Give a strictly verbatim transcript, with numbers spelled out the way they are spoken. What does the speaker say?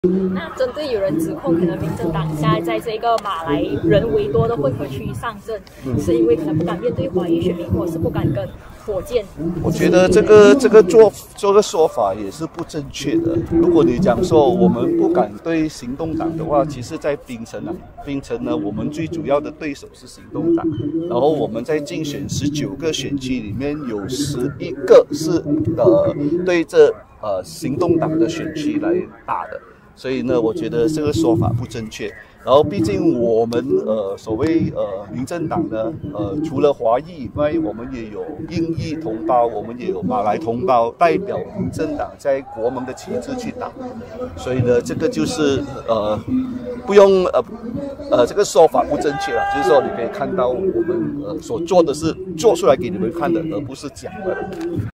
那针对有人指控，可能民政党现在在这个马来人为多的混合区上阵，嗯、是因为可能不敢面对华裔选民，或者是不敢跟火箭。 我觉得这个这个做这个说法也是不正确的。如果你讲说我们不敢对行动党的话，其实在槟城啊，槟城呢，我们最主要的对手是行动党，然后我们在竞选十九个选区里面有十一个是呃对这呃行动党的选区来打的。所以呢，我觉得这个说法不正确。然后，毕竟我们呃所谓呃民政党呢，呃除了华裔以外，我们也有印裔同胞，我们也有马来同胞代表民政党在国盟的旗帜去打。所以呢，这个就是呃不用呃呃这个说法不正确了，就是说你可以看到我们呃所做的是做出来给你们看的，而不是讲的。